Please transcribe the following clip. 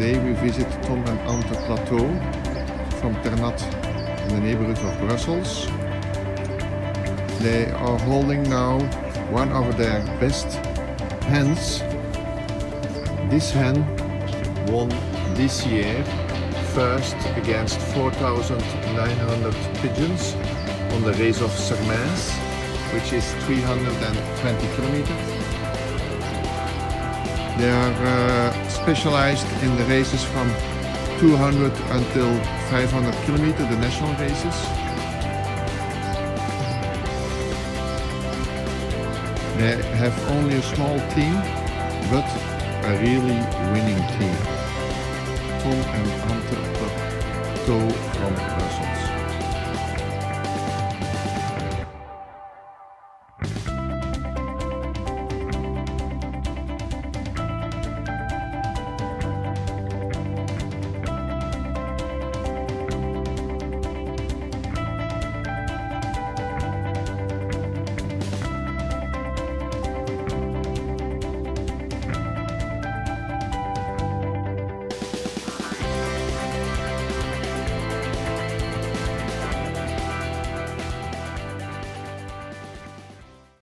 Today we visit Tom and Ante Plateau from Ternat in the neighborhood of Brussels. They are holding now one of their best hens. This hen won this year first against 4,900 pigeons on the race of Sermins, which is 320 kilometers. They are specialized in the races from 200 until 500 kilometers, the national races. They have only a small team, but a really winning team. Tom and Ante Plateau from Brussels.